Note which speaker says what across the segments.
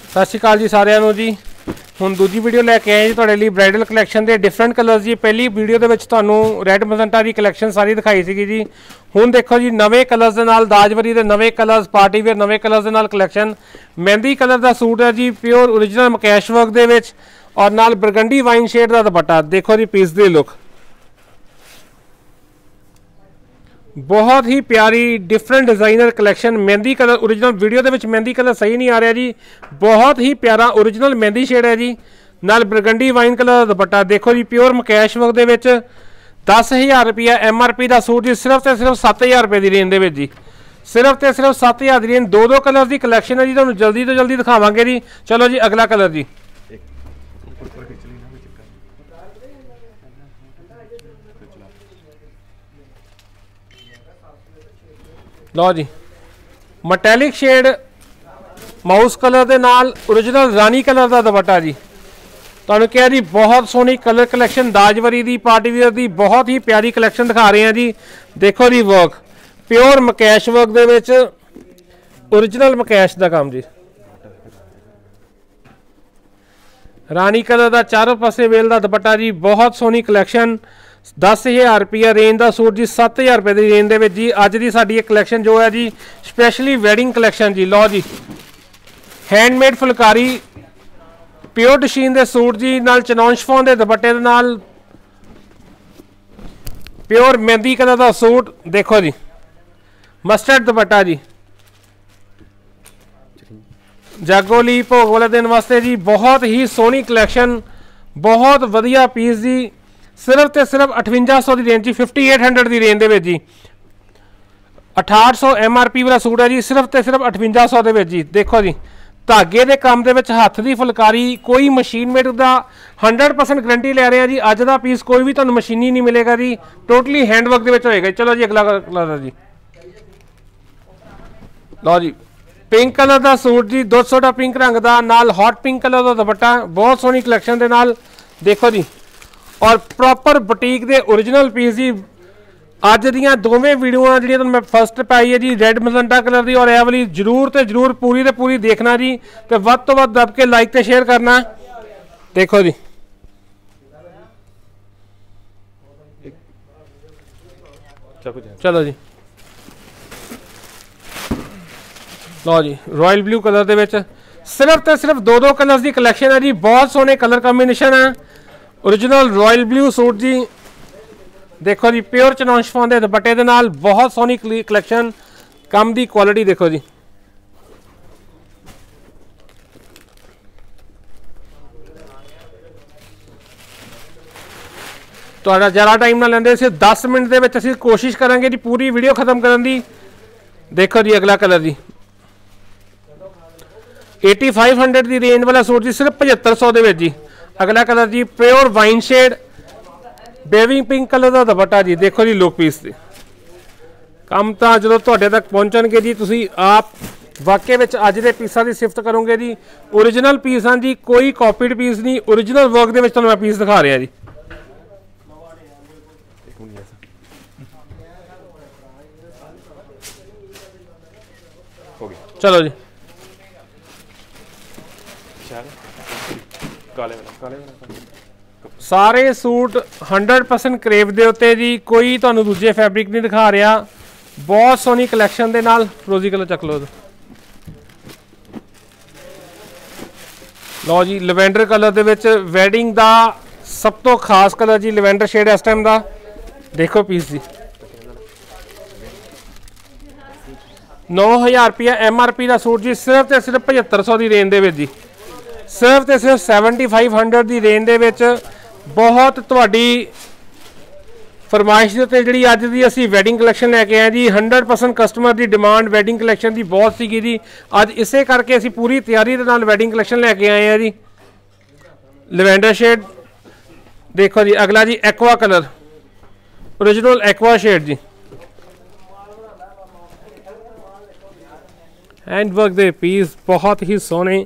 Speaker 1: सत श्री अकाल जी सारिਆਂ ਨੂੰ जी। ਹੁਣ दूजी वीडियो लैके आए जी तुहाडे लई ब्राइडल कलैक्शन के डिफरेंट कलर्स जी। पहली वीडियो के तुहानूं रैड मजंटा की कलैक्शन सारी दिखाई सी जी। हुण देखो जी नवे कलर्स के नाल दाजवरी के नवे कलर्स, पार्टी वेयर नवे कलर्स के नाल कलैक्शन। मेहंदी कलर का सूट है जी, प्योर ओरिजिनल मकैश वर्क दे विच और नाल बरगंडी वाइन शेड का दुपट्टा। देखो जी पीस दी लुक बहुत ही प्यारी different designer collection. Mehndi colour original, video के मेहंदी कलर सही नहीं आ रहा जी, बहुत ही प्यारा ओरिजिनल मेहंदी शेड है जी, नाल बरगंडी वाइन कलर दुपट्टा। देखो जी प्योर मकैश वर्क दे विच 10,000 रुपया MRP का सूट जी, सिर्फ तो सिर्फ 7,000 रुपये की रेंज दे विच जी, सिर्फ तो सिर्फ 7,000 की रेंज। दो कलर की कलैक्शन है जी, तुहानूं जल्दी तो जल्दी दिखावांगे जी। चलो जी अगला कलर जी। लो जी मटैलिक शेड माउस कलर के नाल ओरिजिनल रानी कलर का दुपट्टा जी। तुहानूं कहा जी बहुत सोहनी कलर कलैक्शन दाजवरी की, पार्टी वेयर की बहुत ही प्यारी कलैक्शन दिखा रहे हैं जी। देखो जी वर्क प्योर मकैश वर्क दे विच ओरिजिनल मकैश का काम जी। रानी कलर का चारों पासे वेल का दुपट्टा जी, बहुत सोहनी कलैक्शन। 10,000 रुपया रेंज का सूट जी, 7,000 रुपये की रेंज दे जी। अज की साडी एक कलैक्शन जो है जी स्पैशली वैडिंग कलैक्शन जी। लो जी हैंडमेड फुलकारी प्योर डशीन के सूट जी, नाल चनौन शिफॉन के दुपट्टे दे नाल प्योर मेहंदी कलर का सूट। देखो जी मस्टर्ड दुपट्टा जी, जागो ली भोग वाले दिन वास्ते जी, बहुत ही सोहनी कलैक्शन, बहुत वधिया पीस जी। सिर्फ तो सिर्फ 5800 की रेंज जी, 5800 की रेंज दे जी। 6800 MRP वाला सूट है जी, सिर्फ तो सिर्फ 5800 के जी। देखो जी धागे के काम के हथ की फुलकारी, कोई मशीन मेड का 100% गारंटी ले रहे हैं जी। अज का पीस कोई भी तुहानूं मशीनी नहीं मिलेगा जी, टोटली हैंडवर्क के होएगा। चलो जी अगला कलर जी। लो जी पिंक कलर का सूट जी, 200 का पिंक रंग का, नाल हॉट पिंक कलर का दुपट्टा, बहुत सोहनी कलैक्शन के नाल। देखो जी और प्रॉपर बुटीक के ओरिजिनल पीस जी। अज दियां दोवें वीडियो जिहड़ियां मैं फस्ट पाई है जी रैड मजंटा कलर की और यह वाली जरूर तो जरूर पूरी तो पूरी देखना जी, तो वध तो वध दब के लाइक तो शेयर करना। देखो जी चलो जी। लो जी रॉयल ब्लू कलर के विच सिर्फ तो सिर्फ दो कलर की कलैक्शन है जी, बहुत सोहने कलर कॉम्बीनेशन है। ओरिजिनल रॉयल ब्लू सूट जी। देखो जी प्योर चनौन शिफॉन के दुपट्टे के नाल बहुत सोहनी कलैक्शन, कम की क्वालिटी। देखो जी तुहाडा ज़्यादा टाइम ना लेंदे, सिर्फ 10 मिनट के असीं कोशिश करांगे जी पूरी वीडियो खत्म करने की। देखो जी अगला कलर जी 8500 की रेंज वाला सूट जी, सिर्फ 7500 के जी। अगला कलर जी pure wine shade baby pink colour का दुपट्टा जी। देखो जी लुक पीस से कम तो जो तुहाडे तक पहुँचणगे जी, तुसीं आप वाकई में अज के पीसा की सिफत करोगे जी। ओरिजिनल पीस हैं जी, कोई कॉपीड पीस नहीं, ओरिजिनल वर्क के तुहानूं मैं पीस दिखा रहा जी। चलो जी सारे सूट 100% करेब दे उत्ते जी, कोई तुहानूं दूजे फैब्रिक नहीं दिखा रहा। बहुत सोहनी कलैक्शन दे नाल। रोजी कलर चक लो। लो जी लैवेंडर कलर दे विच वैडिंग दा सब तो खास कलर जी, लैवेंडर शेड इस टाइम का। देखो पीस जी 9,000 रुपया MRP का सूट जी, सिर्फ तो सिर्फ 7500 की रेंज दे विच जी, सिर्फ तो सिर्फ 7500 की रेंज दे विच। बहुत तुहाडी फरमाइश के उत्ते जिहड़ी अज दी असीं वैडिंग कलैक्शन लैके आए जी। 100% कस्टमर की डिमांड वैडिंग कलैक्शन की बहुत सी जी, अज इसे करके असीं पूरी तैयारी दे नाल वैडिंग कलैक्शन लैके आए हैं जी। Lavender shade. देखो जी अगला जी aqua colour, original aqua shade जी। हैंडवर्क दे पीस बहुत ही सोहने,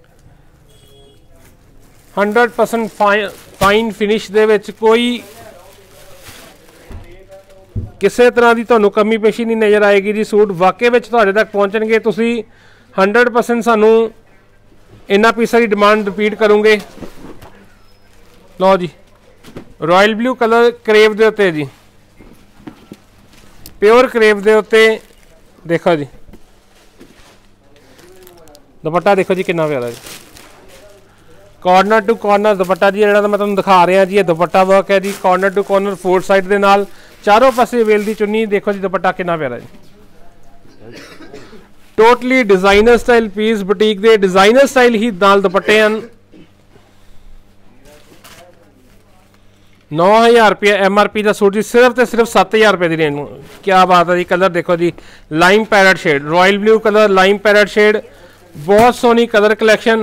Speaker 1: 100% फाइन फिनिश दे विच, कोई किसी तरह की तुहानूं कमी पेशी नहीं नज़र आएगी जी। सूट वाकई में तुहाडे तक पहुँचणगे, तुसीं 100% सानूं इन्ना पीसा की डिमांड रिपीट करूँगे। लो जी रॉयल ब्लू कलर करेब के उत्ते जी, प्योर करेब के उत्ते देखो जी दुपट्टा देखो जी कितना प्यारा जी, कॉर्नर टू कॉर्नर दुपट्टा जी जिहड़ा मैं तुहानूं दिखा रहा जी, ये दुपट्टा वर्क है जी, corner to corner four side के नाल चारों पासे वेल की चुन्नी देखो जी, दुपट्टा कितना प्यारा जी, totally designer style piece, boutique के डिजाइनर स्टाइल ही नाल दुपट्टे हैं। 9000 रुपये MRP का सूट जी, सिर्फ तो सिर्फ 7000 रुपये की रेंज में। क्या बात है जी, कलर देखो जी lime parrot shade, royal blue colour lime parrot shade, बहुत सोहनी कलर कलैक्शन।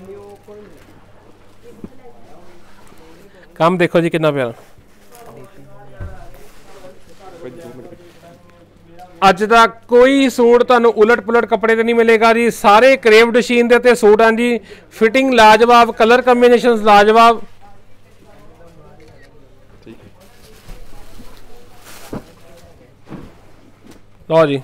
Speaker 1: काम देखो जी कितना प्यारा, अज तक कोई सूट तुहानूं उलट पुलट कपड़े ते नहीं मिलेगा जी, सारे करेव डशीन दे ते सूट हैं जी, फिटिंग लाजवाब, कलर कॉम्बिनेशन लाजवाब। लो जी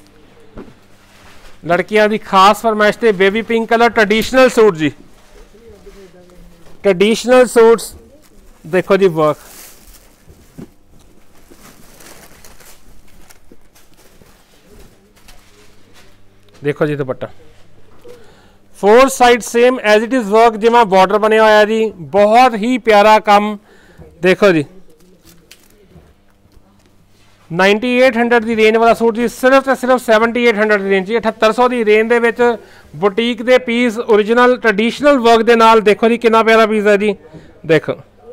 Speaker 1: लड़कियां दी खास फरमाइश ते baby pink colour traditional suit जी, ट्रेडिशनल सूट्स देखो जी वर्क, देखो जी dupatta four side same as it is work, जिवें बॉर्डर बने हुआ जी, बहुत ही प्यारा काम। देखो जी 9800 की रेंज वाला सूट जी, सिर्फ तो सिर्फ 7800 की रेंज जी, 7800 की रेंज दे विच बुटीक के पीस ओरिजिनल ट्रेडिशनल वर्क के नाल देखो जी कितना प्यारा पीस है जी। देखो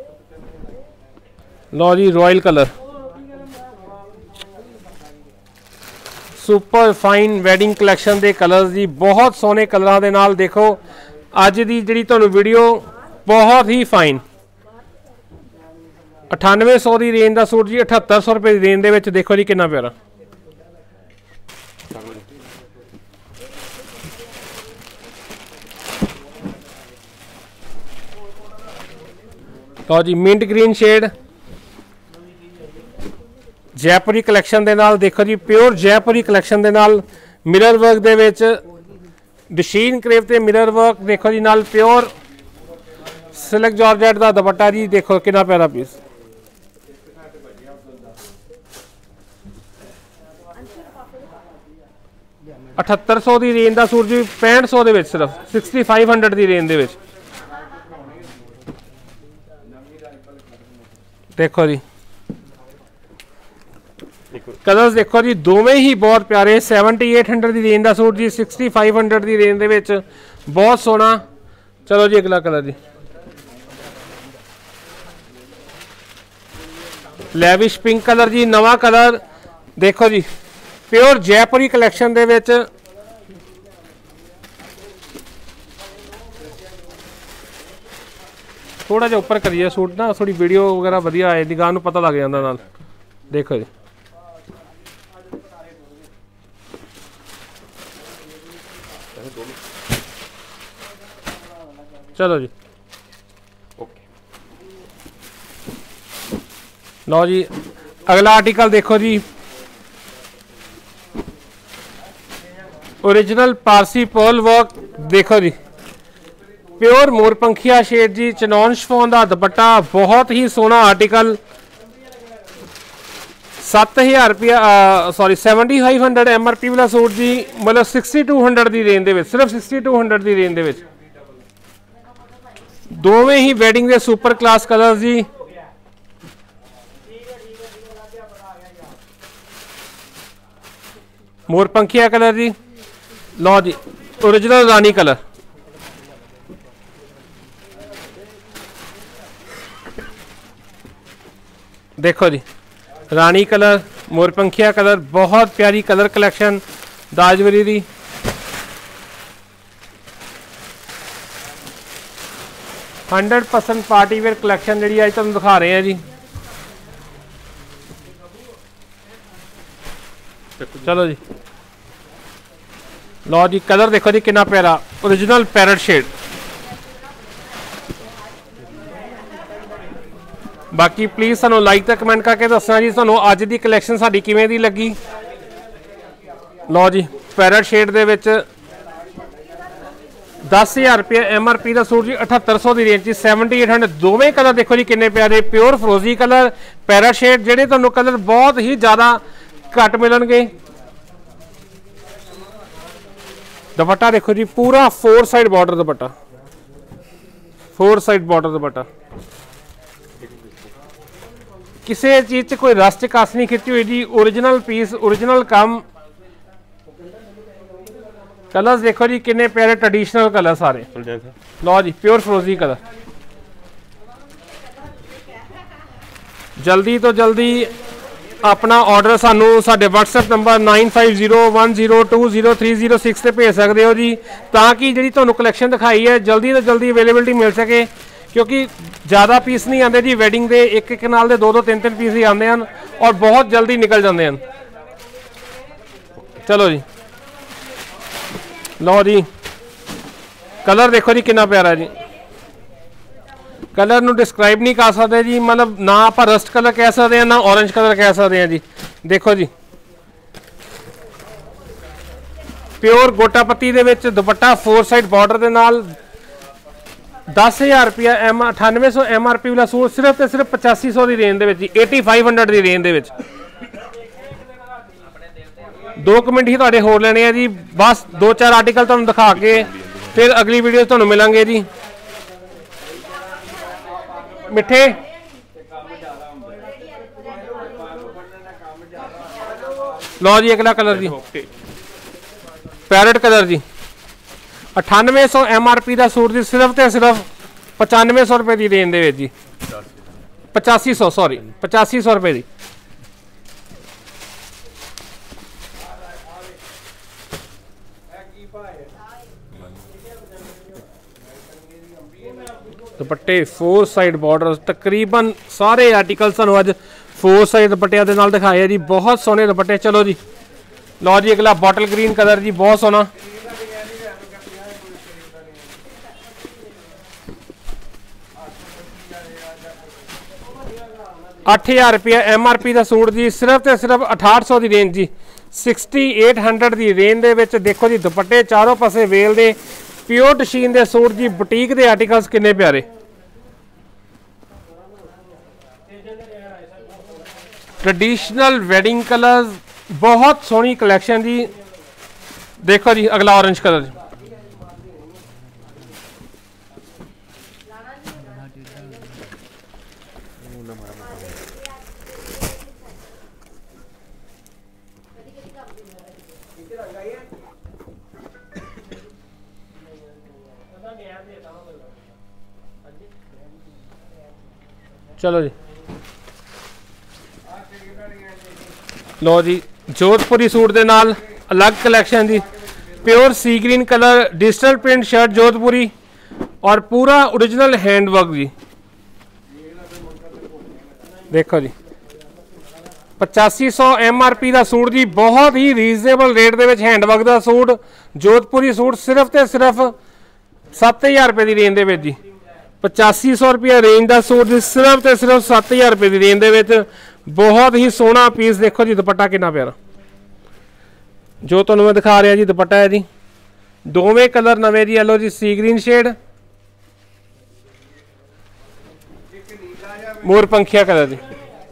Speaker 1: लो जी royal colour super fine wedding collection के कलर जी, बहुत सोहने कलर के नाल। देखो अज की जी तुहानूं वीडियो बहुत ही फाइन, 9800 की रेंज का सूट जी, 7800 रुपये की रेंज के देखो जी कितना प्यारा। तो जी मिंट ग्रीन शेड जयपुरी कलैक्शन के नाल, देखो जी प्योर जयपुरी कलैक्शन के नाल मिरर वर्क दे विच डशीन करेव ते मिरर वर्क, देखो जी नाल प्योर सिल्क जॉर्जेट का दुपट्टा जी, देखो कितना प्यारा पीस। $7800 की रेंज का सूट जी, 6500 दे विच सिर्फ 6500 की रेंज दे विच। देखो जी कलर्स देखो जी दोवें ही बहुत प्यारे, 7800 की रेंज का सूट जी, 6500 की रेंज दे विच बहुत सोहना। चलो जी अगला कलर जी लैविश पिंक कलर जी, नवा कलर देखो जी प्योर जयपुरी कलैक्शन दे विच थोड़ा जिहा उपर करिए सूट ना, थोड़ी वीडियो वगैरह वधिया आए दी, गाह नूं पता लग जांदा नाल। देखो जी चलो जी लो जी अगला आर्टिकल देखो जी ओरिजिनल पारसी पर्ल वर्क, देखो जी प्योर मोरपंखिया शेड जी, चनौन शिफॉन का दुपट्टा, बहुत ही सोहना आर्टिकल। 7000 रुपया सॉरी 7500 MRP वाला सूट जी, मतलब 6200 की रेंज दे, सिर्फ 6200 की रेंज दे। दोवें ही वेडिंग के सुपर क्लास कलर जी। मोरपंखिया कलर जी, लो जी ओरिजिनल रानी कलर, देखो जी रानी कलर मोरपंखिया कलर, बहुत प्यारी कलर कलैक्शन दाजवरी दी। हंड्रेड % पार्टी वेयर कलैक्शन जी अज तुम दिखा रहे हैं जी। चलो जी लो जी कलर देखो जी कितना प्यारा ओरिजिनल पैरेट शेड। बाकी प्लीज़ सानू लाइक तो कमेंट करके दसना जी सानू अज की कलैक्शन साडी किवें दी लगी। लो जी पैरेट शेड दे विच 10,000 रुपये MRP का सूट जी 7800 की रेंज 7800। दोवें कलर देखो जी किन्ने प्यारे, प्योर फ्रोजी कलर, पैरा शेड, जेडे तुहानू कलर बहुत ही ज़्यादा घट मिलणगे। दुपट्टा देखो जी पूरा 4 side border dupatta, 4 side border dupatta, किसी चीज़ कोई रस्ट कस नहीं खिंची हुई जी, ओरिजिनल पीस, ओरिजिनल काम। कलर्स देखो जी किन्ने प्यारे ट्रेडिशनल कलर सारे। लो जी प्योर फ्रोजी कलर। जल्दी तो जल्दी अपना ऑर्डर सानू साडे WhatsApp नंबर 9501020306 से भेज सकते हो जी, ताकि जी तुहानू कलैक्शन दिखाई है जल्दी तो जल्दी अवेलेबिलिटी मिल सके, क्योंकि ज़्यादा पीस नहीं आते जी वैडिंग के, एक एक नाल दे 2-2 3-3 पीस ही आते हैं और बहुत जल्दी निकल जाते हैं। चलो जी लो जी कलर देखो जी कितना प्यारा जी, कलर नू डिस्क्राइब नहीं कर सकते जी, मतलब ना आप रस्ट कलर कह सकते हैं ना ऑरेंज कलर कह सकते हैं जी। देखो जी प्योर गोटा पत्ती दे विच दुपट्टा 4 साइड बॉर्डर के नाल 10,000 रुपया 9800 MRP वाला सूट सिर्फ तो सिर्फ 8500 की रेंज दे विच, 8500 की रेंज दे विच। 2 मिनट ही तुहाडे होर लेने जी, बस 2-4 आर्टिकल तुहानू दिखा के फिर अगली वीडियो तुहानू मिलांगे जी। मिठे लो जी अगला कलर जी पैरेट कलर जी 9800 MRP का सूट जी, सिर्फ तो सिर्फ 9500 रुपए की रेंज दे जी, 8500 सॉरी 8500 रुपए की। दुपट्टे 4 साइड बॉर्डर, तकरीबन सारे आर्टिकल सानू अज 4 साइड दुपट्टिया दे नाल दिखाए जी, बहुत सोहने दुपट्टे। चलो जी लो जी अगला बॉटल ग्रीन कलर जी, बहुत सोहना। ₹8,000 MRP का सूट जी, सिर्फ तो सिर्फ 6800 की रेंज जी, 6800 की रेंज दे विच। देखो जी दुपट्टे चारों पासे वेल दे, प्योर टशीन दे सूट जी, बुटीक दे आर्टिकल्स किन्ने प्यारे। ट्रेडिशनल वेडिंग कलर्स, बहुत सोहनी कलैक्शन जी। देखो जी अगला ऑरेंज कलर जी, चलो जी लो जी जोधपुरी सूट दे नाल अलग कलैक्शन जी, pure sea green colour, digital print shirt जोधपुरी और पूरा ओरिजिनल हैंडवर्क जी। देखो जी 8500 MRP का सूट जी, बहुत ही रीजनेबल रेट दे विच हैंडवर्क का सूट, जोधपुरी सूट सिर्फ तो सिर्फ 7000 रुपए की रेंज दे विच जी, 8500 रुपया रेंज का सूट जी, सिर्फ तो सिर्फ 7000 रुपए की रेंज दे। बहुत ही सोहना पीस। देखो जी दुपट्टा कितना प्यारा, जो तुहानू मैं दिखा रहा जी दुपट्टा है जी, दोवें कलर नवे जी। येलो जी सी ग्रीन शेड, मोर पंखिया कलर जी।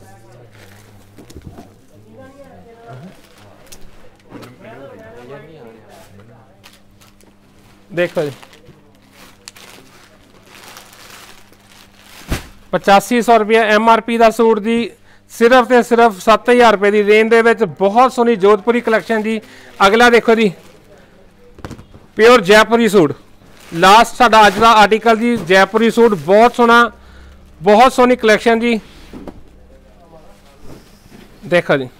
Speaker 1: देखो जी 8500 रुपया MRP का सूट जी, सिर्फ तो सिर्फ 7000 रुपए की रेंज दे विच। बहुत सोहनी जोधपुरी कलैक्शन जी। अगला देखो जी प्योर जयपुरी सूट, लास्ट साडा अज का आर्टिकल जी, जयपुरी सूट बहुत सोहना, बहुत सोहनी कलैक्शन जी। देखो जी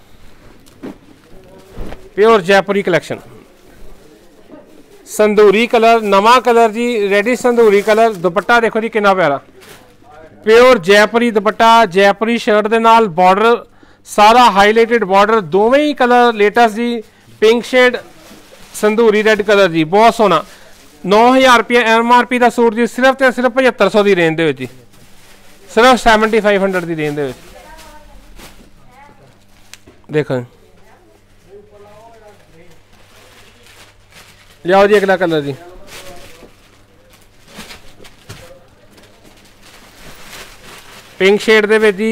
Speaker 1: प्योर जयपुरी कलैक्शन, संदूरी कलर, नवा कलर जी, रेडिश संदूरी कलर। दुपट्टा देखो जी कितना प्यारा, प्योर जयपुरी दुपट्टा, जयपुरी शर्ट के नाल बॉर्डर सारा हाईलाइटेड बॉर्डर, दोवें ही कलर लेटेस्ट जी, पिंक शेड, संदूरी रेड कलर जी, बहुत सोहना। 9000 रुपया MRP का सूट जी, सिर्फ तो सिर्फ 7500 की रेंज दे जी, सिर्फ 7500 की रेंज दे। देखो लियाओ जी अगला कलर जी, पिंक शेड दे विच जी।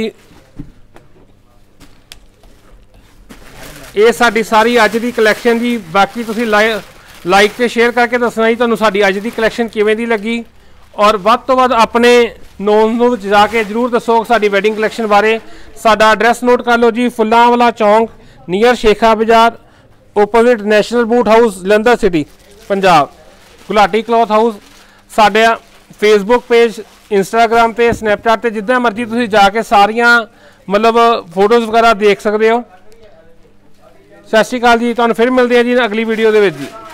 Speaker 1: ये साडी सारी अज दी कलैक्शन जी। बाकी तुसीं लाइक ते शेयर करके दसना जी तुहानूं साडी अज दी कलैक्शन किवें दी लगी, और वध तो वध अपने नोन नूं जाके जरूर दसो साडी वैडिंग कलैक्शन बारे। साडा एड्रैस नोट कर लो जी, फुल्लांवाला चौंक near Shekha Bazaar, opposite national boot house Jalandhar city Punjab, Gulati cloth house. साडे फेसबुक पेज, इंस्टाग्राम पे, स्नैपचैट पे जिद्दां मर्जी तुसीं जाके सारियां मतलब फोटोज़ वगैरह देख सकते हो। सत श्री अकाल जी, तुहानूं फिर मिलते हैं जी अगली वीडियो दे विच जी।